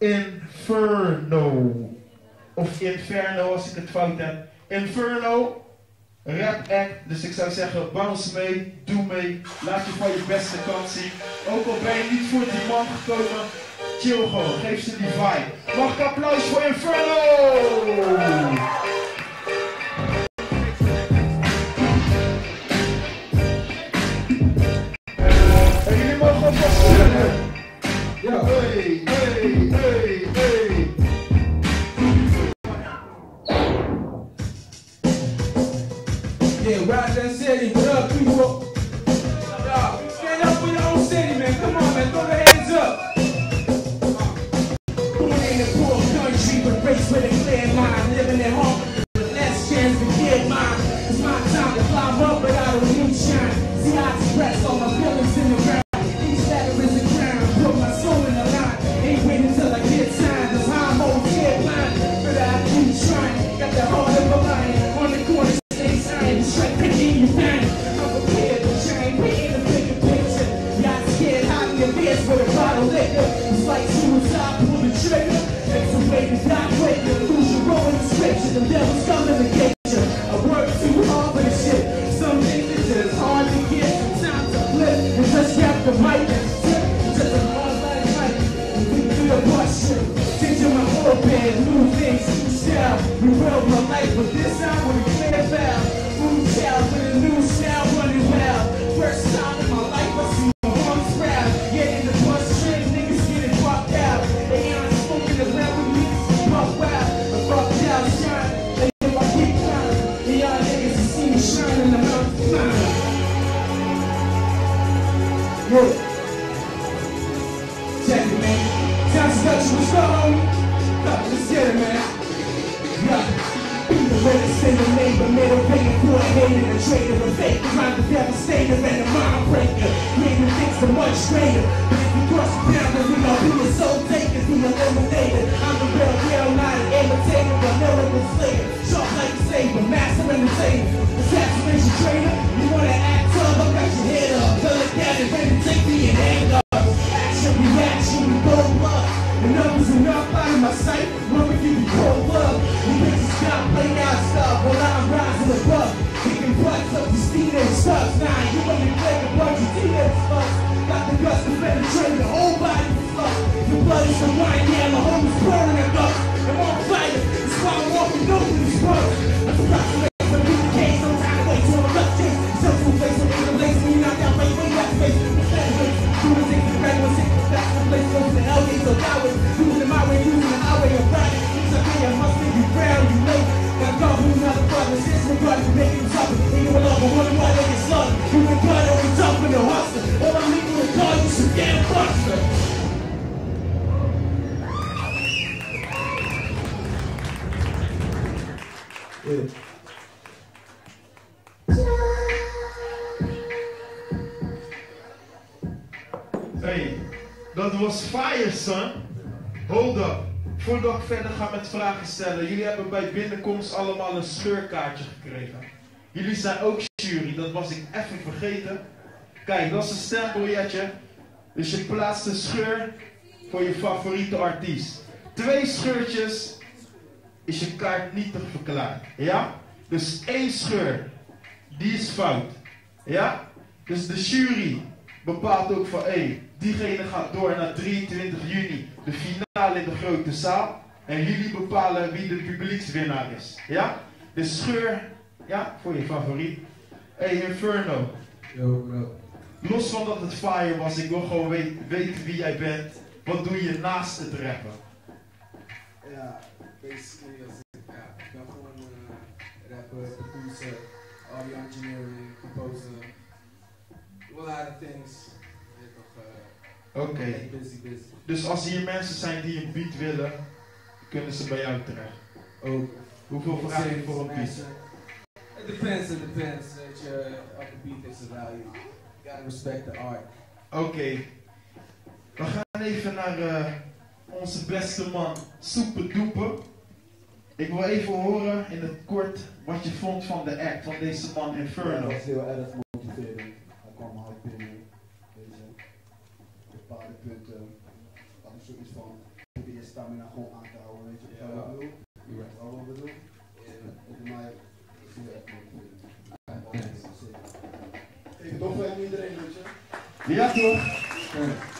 Inferno. Of Inferno als ik het fout heb. Inferno. Rap act, dus ik zou zeggen bounce mee, doe mee, laat je van je beste kant zien. Ook al ben je niet voor die man gekomen, chill gewoon, geef ze die vibe. Mag ik applaus voor Inferno! En jullie mogen alvast zeggen. Ja, hey, hey, hey, hey. Yeah, ride that city, what up, people? Y'all, stand up for your own city, man. Come on, man, throw the hands up. Born in a poor country, but raised with a clear mind. Living at home with less chance to get mine. It's my time to climb up, but I don't need shine. See, I express all my feelings in the ground. Each letter is a crown, put my soul in the line. Ain't waiting till I get signed, cause I'm old deadline. But I keep trying, got the heart of a lion. On the corner, straight picking you down. I'm prepared to change, painting a bigger picture. Y'all scared, hiding your ears with a bottle of liquor. It's like suicide, pull the trigger. It's a way to die quicker. Lose your role in the scripture. The devil's coming to get you. I work too hard for this shit. Some things are just hard to get. Sometimes I flip and just grab the mic and tip. Just a hard like mic. And we do the bullshit. Changing my orbit, new things, new style. Rebuild my life, but this time with a clear valve. Child with a new style running well. First time in my life I see my arms proud. Yeah, in the bus train, niggas getting fucked out. They aren't smoking around with me, so buck wild. I fucked out, shine. They know I keep climbing. And y'all niggas can see me shining, I'm out climbing. Yeah. Check it, man. Time to touch what's up, homie. Let's get it, man. Yeah. When it's in the neighbor, middle paying for a hater, a traitor, a fake, crime, the devastator, and a mind breaker. Making things so much greater. But if you cross the boundary, we gon' be the soul takers, be eliminated. I'm the real, not an imitator, but lyrical slayer. Sharp like a saber, master entertainer. Assassination trainer, you wanna act tough, I got your head up. Tell it down and ready to take me and hang up. Action, reaction, we go up. Enough is enough out of my sight. When we give you cold love, you bitches stop playing out stuff while I'm rising above. Kicking butts up the speed and stuff. Nah, you only play a bunch of demons fucks. Got the guts to penetrate the whole body with fuck. The blood is the wine, yeah, my home is burning and up. I'm on fire, that's why I'm walking over these bugs. I'm approximately when we came, sometimes I wait till I'm left chase. Some two face on the place when you knock out face, way out face. Doing things the right ones, that's the place goes to hell, so that way. Using my way, using the highway, I'm riding. It's okay, I must think you proud, you know. Got God who's not a brother, since my brother can make him tougher. Ain't no longer wondering why they get slaughtered. You can cut over top in the hustler. All I'm leaving is call you some damn buster. Yeah. Hey, dat was Fire, son. Hold up. Voordat ik verder ga met vragen stellen. Jullie hebben bij binnenkomst allemaal een scheurkaartje gekregen. Jullie zijn ook jury, dat was ik even vergeten. Kijk, dat is een stembiljetje. Dus je plaatst een scheur voor je favoriete artiest. 2 scheurtjes is je kaart nietig verklaard. Ja? Dus 1 scheur, die is fout. Ja? Dus de jury bepaalt ook van, diegene gaat door naar 23 juni, de finale in de grote zaal. En jullie bepalen wie de publiekswinnaar is. Ja? Dus scheur, ja, voor je favoriet. Inferno. Yo, bro. Los van dat het fire was, ik wil gewoon weten wie jij bent. Wat doe je naast het rappen? Ja, basically, ik ben gewoon rapper, producer, audio engineering, composer. A lot of things. Oké. Busy. Dus als hier mensen zijn die een beat willen, kunnen ze bij jou terecht. Ook. Hoeveel vraag je voor een beat? It depends. That your upper beat is a value. You gotta respect the art. Oké. We gaan even naar onze beste man, Super Duper. Ik wil even horen in het kort wat je vond van de act van deze man Inferno. Ja, dat was heel erg motiverend. Hij kwam hard binnen. Bepaalde punten. Had ik zoiets van, probeer stamina gewoon aan te houden, weet je wat ik bedoel? Je weet wel wat ik bedoel? Voor mij is het echt motiverend. Ik doe voor iedereen, weet je? Ja toch?